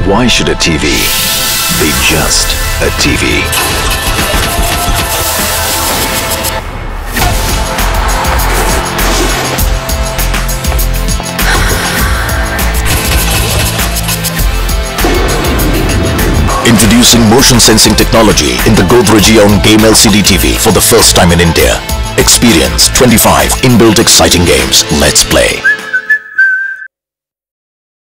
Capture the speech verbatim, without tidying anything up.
Why should a T V be just a T V? Introducing motion sensing technology in the Godrej Game L C D T V for the first time in India. Experience twenty-five inbuilt exciting games. Let's play.